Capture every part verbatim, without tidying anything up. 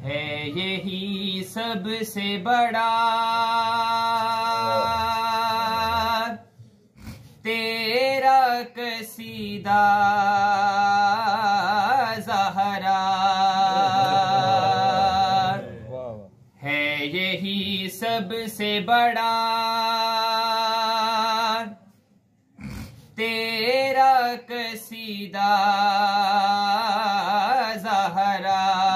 है यही सबसे बड़ा तेरा कसीदा ज़हरा, है यही सबसे बड़ा तेरा कसीदा ज़हरा।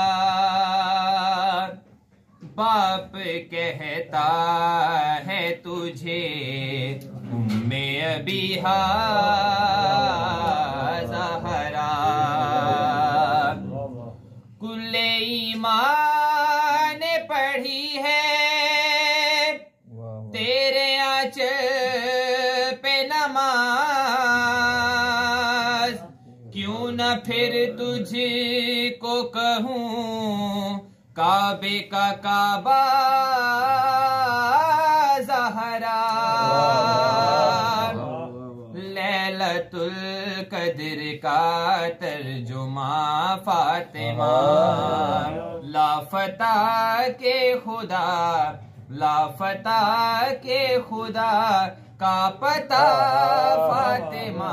बाप कहता है तुझे उम्मे अबीहा ज़हरा, कुल्ले ईमान पढ़ी है तेरे आंचल पे नमाज, क्यों न फिर तुझको कहूँ काबे का काबा ज़हरा। लैलतुल कद्र का तर्जुमा फातिमा, लाफता के खुदा लाफता के खुदा का पता फातिमा।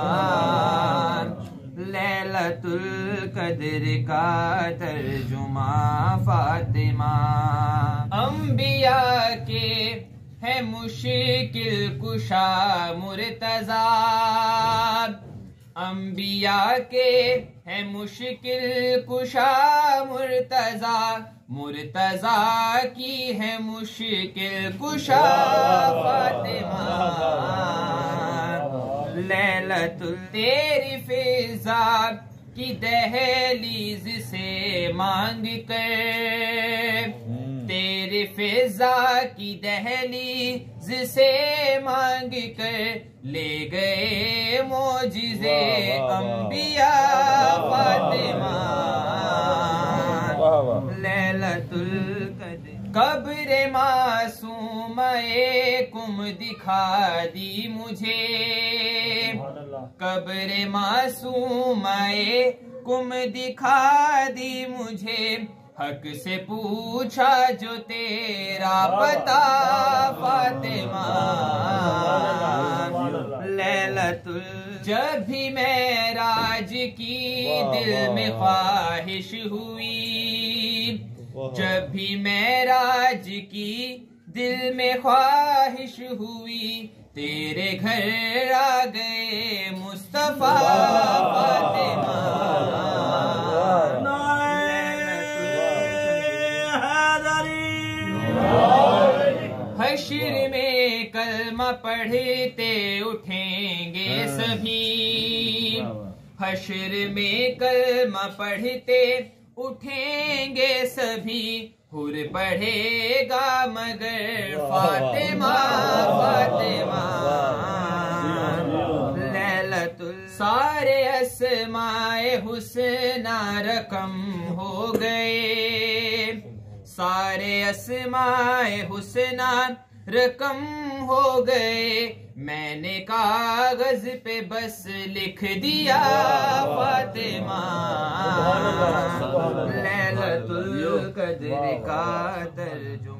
लैलतुल कद्र का तर्जुमा फातिमा। अंबिया के है मुश्किल कुशा मुर्तज़ा, अंबिया के है मुश्किल कुशा मुर्तज़ा, मुर्तज़ा की है मुश्किल कुशा फातिमा। लैलतुल तेरी फिजा की दहलीज से मांग कर, तेरी फिजा की दहलीज से मांग कर ले गए मोजिज़े अंबिया फातिमा। लैलतुल कद्र कब्र मासूमाए कुम दिखा दी मुझे, कब्र मासूमाए कुम दिखा दी मुझे, हक से पूछा जो तेरा पता फातिमा। लैलतुल जब भी मेराज की दिल में ख्वाहिश हुई, जब भी मेराज की दिल में ख्वाहिश हुई, तेरे घर आ गए मुस्तफा फातिमा। हश्र में कलमा पढ़ते उठेंगे सभी, हश्र में कलमा पढ़ते उठेंगे सभी, हुर पढ़ेगा मगर फातिमा फातिमा। लैलतुल सारे अस्माए हुस्ना रकम हो गए, सारे अस्माए हुस्ना रकम हो गए, मैंने कागज पे बस लिख दिया फातिमा। लैलतुल कद्र का तर्जुमा।